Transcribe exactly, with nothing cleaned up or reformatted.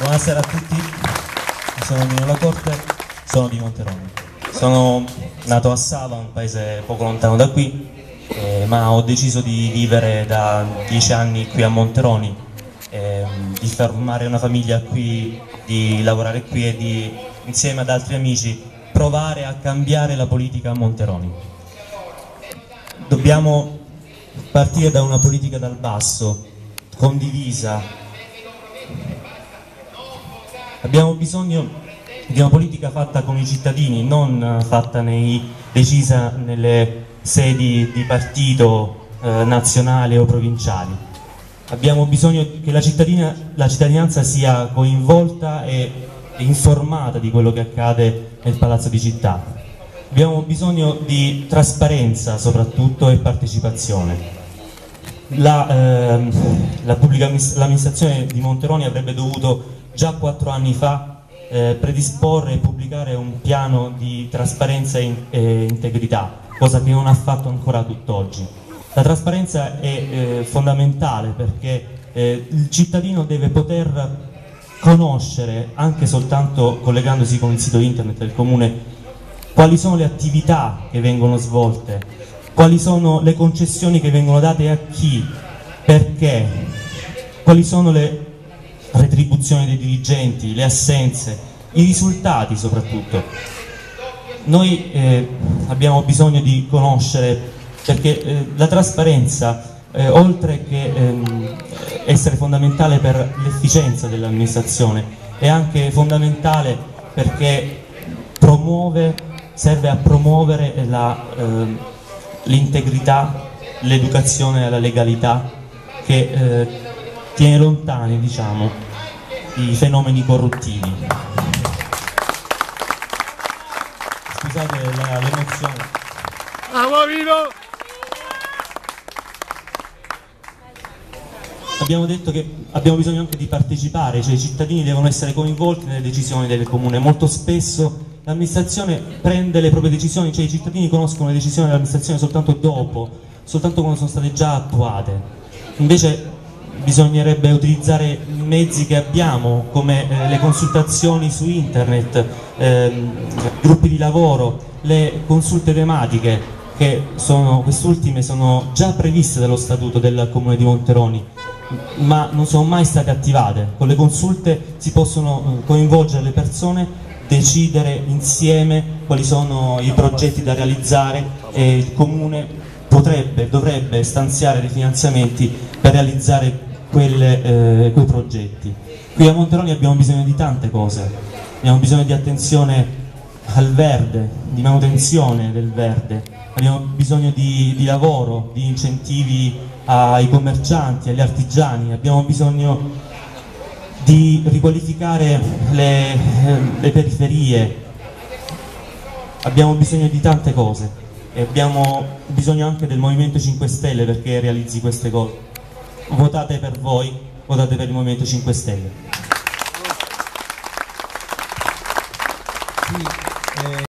Buonasera a tutti, sono Nino Lacorte, sono di Monteroni. Sono nato a Sava, un paese poco lontano da qui, eh, ma ho deciso di vivere da dieci anni qui a Monteroni, eh, di formare una famiglia qui, di lavorare qui e di, insieme ad altri amici, provare a cambiare la politica a Monteroni. Dobbiamo partire da una politica dal basso, condivisa. Abbiamo bisogno di una politica fatta con i cittadini, non fatta nei, decisa nelle sedi di partito eh, nazionali o provinciali. Abbiamo bisogno che la, la cittadinanza sia coinvolta e informata di quello che accade nel Palazzo di Città. Abbiamo bisogno di trasparenza soprattutto e partecipazione. La, eh, la pubblica l'amministrazione di Monteroni avrebbe dovuto già quattro anni fa eh, predisporre e pubblicare un piano di trasparenza e, in, e integrità, cosa che non ha fatto ancora tutt'oggi. La trasparenza è eh, fondamentale perché eh, il cittadino deve poter conoscere, anche soltanto collegandosi con il sito internet del comune, quali sono le attività che vengono svolte, quali sono le concessioni che vengono date a chi, perché, quali sono le retribuzioni dei dirigenti, le assenze, i risultati soprattutto. Noi eh, abbiamo bisogno di conoscere, perché eh, la trasparenza, eh, oltre che ehm, essere fondamentale per l'efficienza dell'amministrazione, è anche fondamentale perché promuove, serve a promuovere l'integrità, eh, l'educazione alla legalità, che eh, tiene lontani, diciamo, i fenomeni corruttivi. Scusate l'emozione. Abbiamo detto che abbiamo bisogno anche di partecipare, cioè i cittadini devono essere coinvolti nelle decisioni del comune. Molto spesso l'amministrazione prende le proprie decisioni, cioè i cittadini conoscono le decisioni dell'amministrazione soltanto dopo, soltanto quando sono state già attuate. Invece bisognerebbe utilizzare i mezzi che abbiamo, come eh, le consultazioni su internet, ehm, gruppi di lavoro, le consulte tematiche, che sono, quest'ultime sono già previste dallo statuto del comune di Monteroni, ma non sono mai state attivate. Con le consulte si possono eh, coinvolgere le persone, decidere insieme quali sono i progetti da realizzare e il comune potrebbe, dovrebbe stanziare dei finanziamenti per realizzare quelle, eh, quei progetti. Qui a Monteroni abbiamo bisogno di tante cose, abbiamo bisogno di attenzione al verde, di manutenzione del verde, abbiamo bisogno di, di lavoro, di incentivi ai commercianti, agli artigiani, abbiamo bisogno di riqualificare le, le periferie, abbiamo bisogno di tante cose e abbiamo bisogno anche del Movimento cinque Stelle perché realizzi queste cose. Votate per voi, votate per il Movimento cinque Stelle. Sì, eh...